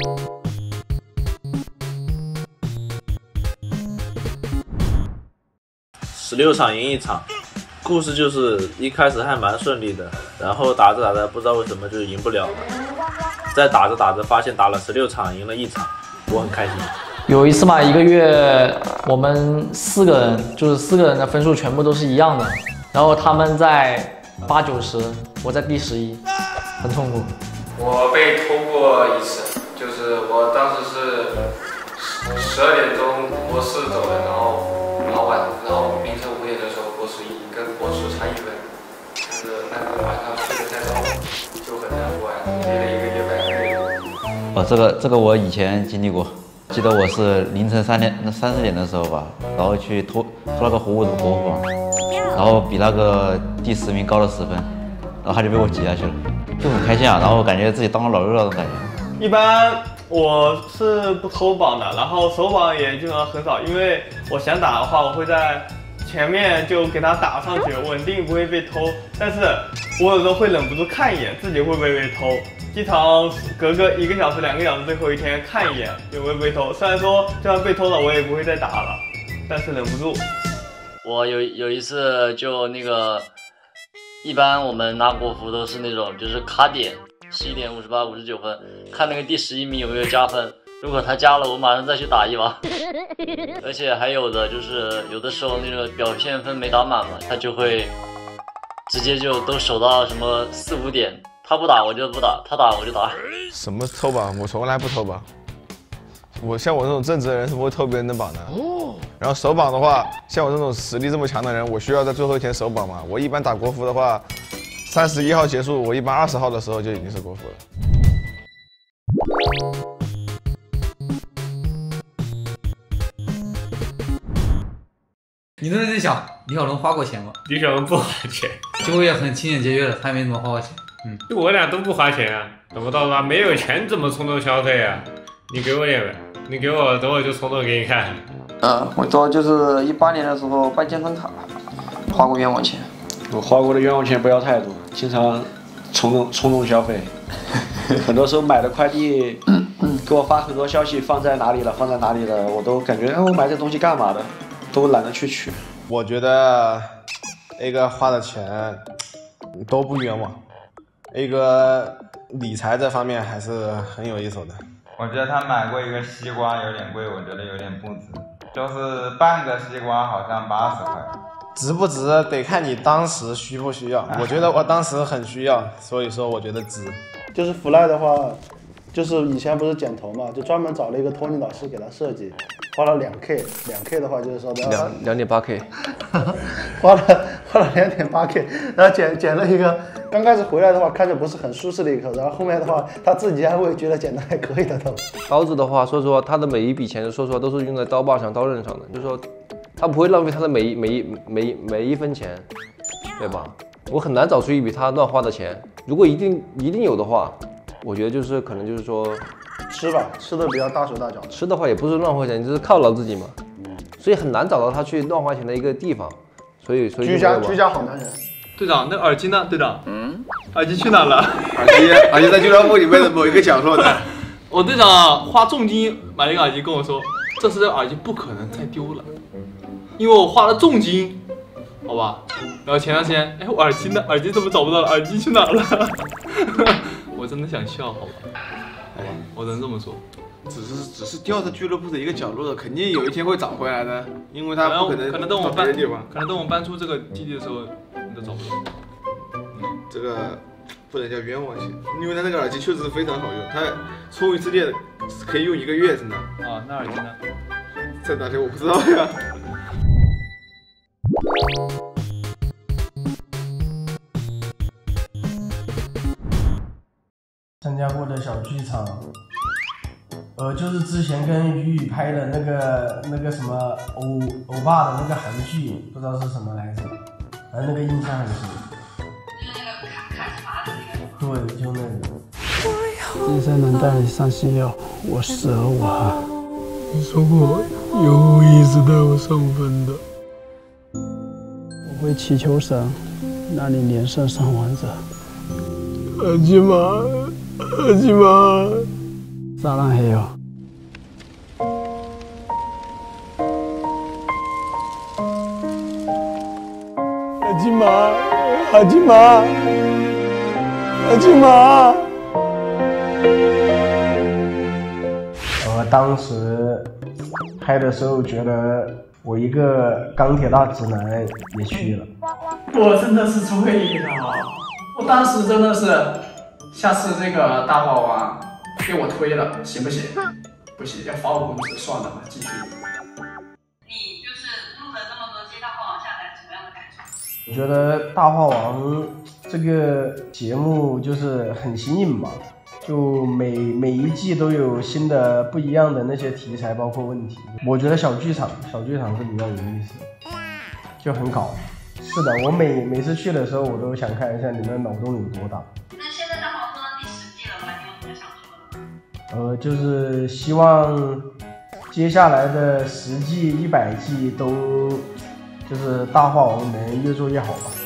16场赢1场，故事就是一开始还蛮顺利的，然后打着打着不知道为什么就赢不了了，再打着打着发现打了16场赢了1场，我很开心。 有一次嘛，一个月我们4个人，就是4个人的分数全部都是一样的，然后他们在8、90，我在第11，很痛苦。 我被偷过一次，就是我当时是12点钟博士走的，然后凌晨5点的时候博士跟博士差1分，就是那个晚上睡得太早，就很难过呀，累了1个月白累。 这个我以前经历过，记得我是凌晨30点的时候吧，然后去偷那个活物的国服，然后比那个第10名高了10分，然后他就被我挤下去了，就很开心啊，然后感觉自己当了老六那种感觉。 一般我是不偷榜的，然后首榜也基本上很少，因为我想打的话，我会在前面就给他打上去，稳定不会被偷。但是我有时候会忍不住看一眼自己会不会被偷，经常隔个1个小时、2个小时，最后一天看一眼有没有被偷。虽然说就算被偷了，我也不会再打了，但是忍不住。 我有一次就那个，一般我们拿国服都是那种就是卡点11点58、59分，看那个第11名有没有加分。如果他加了，我马上再去打一把。而且还有的就是有的时候那个表现分没打满嘛，他就会直接就都守到什么4、5点，他不打我就不打，他打我就打。 什么偷榜？我从来不偷榜。像我这种正直的人是不会偷别人的榜的。然后守榜的话，像我这种实力这么强的人，我需要在最后一天守榜嘛。我一般打国服的话，31号结束，我一般20号的时候就已经是国服了。 你都在想李小龙花过钱吗？ 李小龙不花钱， 就我也很勤俭节约的，他也没怎么花过钱。 就我俩都不花钱啊，怎么到他没有钱怎么冲动消费啊？你给我点呗，你给我，等我就冲动给你看。 我主要就是18年的时候办健身卡，花过冤枉钱。 我花过的冤枉钱不要太多，经常冲动消费。很多时候买的快递给我发很多消息，放在哪里了，我都感觉我买这东西干嘛的，都懒得去取。 我觉得 A 哥花的钱都不冤枉，A 哥理财这方面还是很有一手的。 我觉得他买过一个西瓜有点贵，我觉得有点不值，就是半个西瓜好像80块。 值不值得看你当时需不需要。我觉得我当时很需要，所以说我觉得值。 就是福赖的话，就是以前不是剪头嘛，就专门找了一个托尼老师给他设计，花了2K 的话就是说 2.8K， 花了2.8K， 然后剪了一个，刚开始回来的话看着不是很舒适的一个头，然后后面的话他自己还会觉得剪得还可以的头。 刀子的话，说实话，他的每一笔钱，说实话都是用在刀把上、刀刃上的，就是说他不会浪费他的每一分钱，对吧？我很难找出一笔他乱花的钱。如果一定有的话，我觉得就是可能就是说吃吧，吃的比较大手大脚。 吃的话也不是乱花钱，就是犒劳自己嘛，所以很难找到他去乱花钱的一个地方。所以居家好男人。 队长，那耳机呢？队长，耳机去哪了？ 耳机在俱乐部里面的某一个角落的。 我队长花重金买了一个耳机，跟我说，这次的耳机不可能再丢了，因为我花了重金。好吧，然后前段时间，我耳机呢？耳机怎么找不到了？耳机去哪了？我真的想笑，好吧，我只能这么说。 只是掉在俱乐部的一个角落的，肯定有一天会找回来的，因为他不可能等我搬出这个基地的时候，你都找不到。 这个不能叫冤枉钱，因为他那个耳机确实非常好用，他充一次电可以用1个月，真的。 啊，那耳机呢？ 在哪里我不知道呀。 参加过的小剧场，就是之前跟雨雨拍的那个什么欧巴的那个韩剧，不知道是什么来着，反正那个印象很深。对，就那个。 金山能带你上星耀，我死而无憾。 你说过有意识带我上分的。 我会祈求神，让你连胜上王者。 阿基玛。 撒浪嘿哟。 阿金妈，阿金妈，阿金妈。 当时拍的时候觉得我一个钢铁大直男也去了。 我真的是醉了，我当时真的是，下次这个大话王给我推了，行不行？不行，要罚我工资，算了吧，继续。 你就是录了这么多期大话王下来，什么样的感受？ 我觉得大话王这个节目就是很新颖嘛。就每一季都有新的不一样的那些题材，包括问题。我觉得小剧场是比较有意思，就很搞。是的，我每次去的时候，我都想看一下你们脑洞有多大。 那现在刚好做到第10季了吧？你有什么想说的吗？ 就是希望接下来的10季、100季都就是大话王能越做越好吧。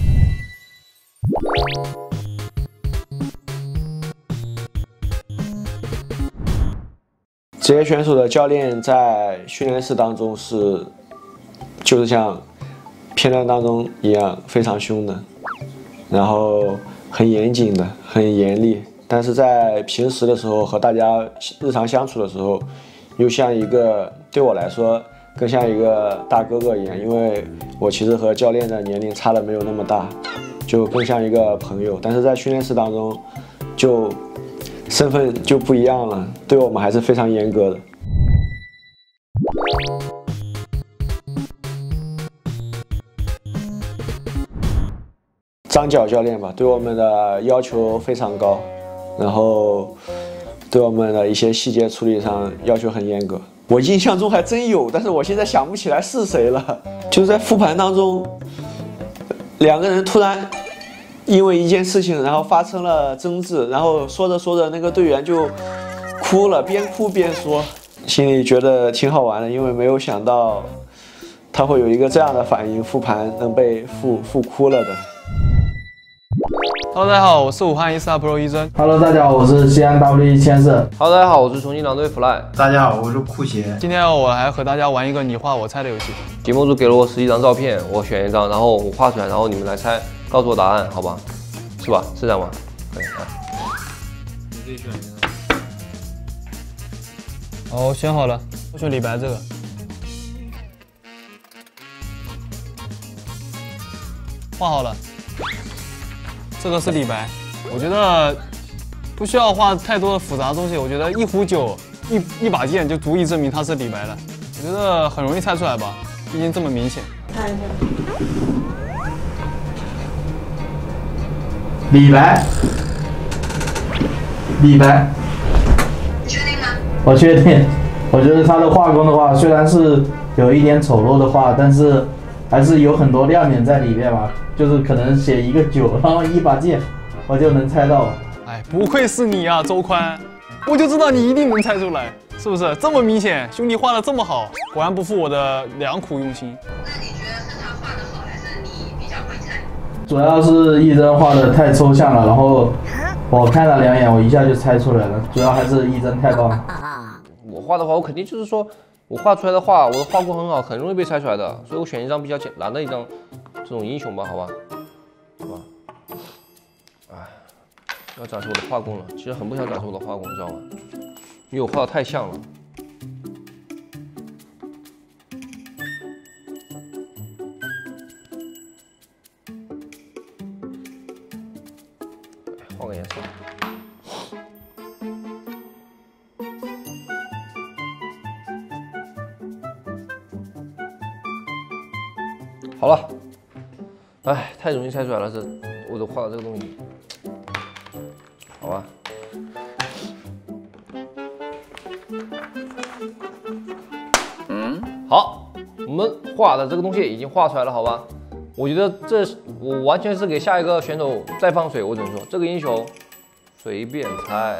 职业选手的教练在训练室当中就是像片段当中一样非常凶的，然后很严谨的，很严厉。但是在平时的时候和大家日常相处的时候，又像一个对我来说更像一个大哥哥一样，因为我其实和教练的年龄差的没有那么大，就更像一个朋友。但是在训练室当中就身份就不一样了，对我们还是非常严格的。张角教练吧，对我们的要求非常高，然后对我们的一些细节处理上要求很严格。我印象中还真有，但是我现在想不起来是谁了。就是在复盘当中，两个人突然因为一件事情，然后发生了争执，然后说着说着，那个队员就哭了，边哭边说，心里觉得挺好玩的，因为没有想到他会有一个这样的反应，复盘能被复哭了的。 Hello， 大家好，我是武汉148 Pro 一真。 Hello， 大家好，我是西安 W 千色。 Hello， 大家好，我是重庆狼队 Fly。 大家好，我是酷鞋。今天我来和大家玩一个你画我猜的游戏。 节目组给了我11张照片，我选一张，然后我画出来，然后你们来猜，告诉我答案，好吧？是吧？是这样吗？可以啊。 你自己选一个。哦，我选好了，我选李白这个。画好了。这个是李白，我觉得不需要画太多的复杂的东西，我觉得一壶酒、一把剑就足以证明他是李白了。我觉得很容易猜出来吧，毕竟这么明显。 看一下，李白， 确定吗？ 我确定。我觉得他的画工的话，虽然是有一点丑陋的画，但是还是有很多亮点在里面吧。就是可能写一个酒，然后一把剑，我就能猜到。 哎，不愧是你啊，周宽，我就知道你一定能猜出来，是不是？这么明显，兄弟画的这么好，果然不负我的良苦用心。 那你觉得是他画的好，还是你比较会猜？ 主要是一真画的太抽象了，然后我看了2眼，我一下就猜出来了。主要还是一真太棒了。 我画的话，我肯定就是说我画出来的画，我的画工很好，很容易被猜出来的，所以我选一张比较简单的一张。这种英雄吧，好吧，是吧？哎，要展示我的画工了，其实很不想展示我的画工，你知道吗？因为我画的太像了。换个颜色。好了，哎，太容易猜出来了，这我都画了这个东西，好吧。好，我们画的这个东西已经画出来了，好吧？我觉得我完全是给下一个选手再放水，我只能说这个英雄随便猜。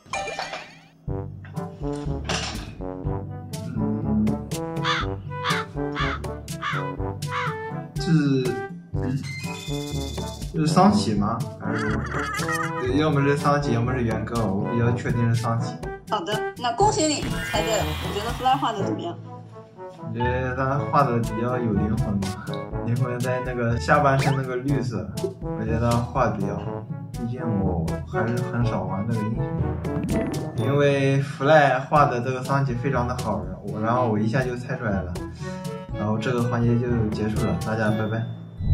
是桑启吗？还是要么是桑启，要么是元歌，我比较确定是桑启。 好的，那恭喜你猜对了。你觉得 Fly 画的怎么样？ 我觉得他画的比较有灵魂嘛，灵魂在那个下半身那个绿色，我觉得他画的比较好。毕竟我还是很少玩这个英雄，因为 Fly 画的这个桑吉非常的好，然后我一下就猜出来了，然后这个环节就结束了，大家拜拜。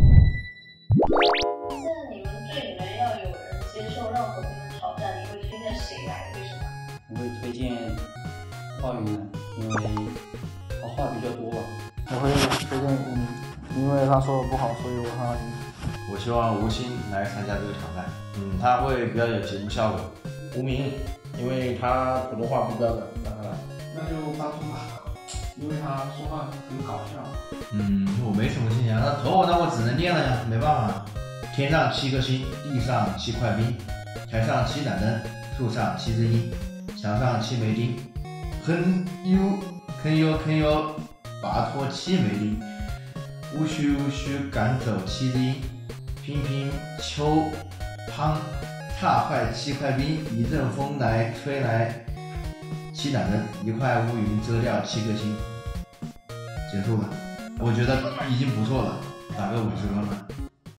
现在你们队里面要有人接受让和平的挑战，你会推荐谁来？为什么？ 我会推荐华云来，因为他话比较多吧。 我会推荐因为他说的不好，所以我让他赢。 我希望吴昕来参加这个挑战，他会比较有节目效果。 吴明，因为他普通话不标准，让他来。 那就张松吧，因为他说话很搞笑。 我没什么信仰，那投我那我只能念了呀，没办法。天上7颗星，地上7块冰，台上7盏灯，树上7只鹰，墙上7枚钉，哼哟，拔脱7枚钉，乌须赶走7只鹰，乒乒秋乓踏坏7块冰，一阵风来吹来7盏灯，一块乌云遮掉7颗星。结束了，我觉得已经不错了，打个50分了。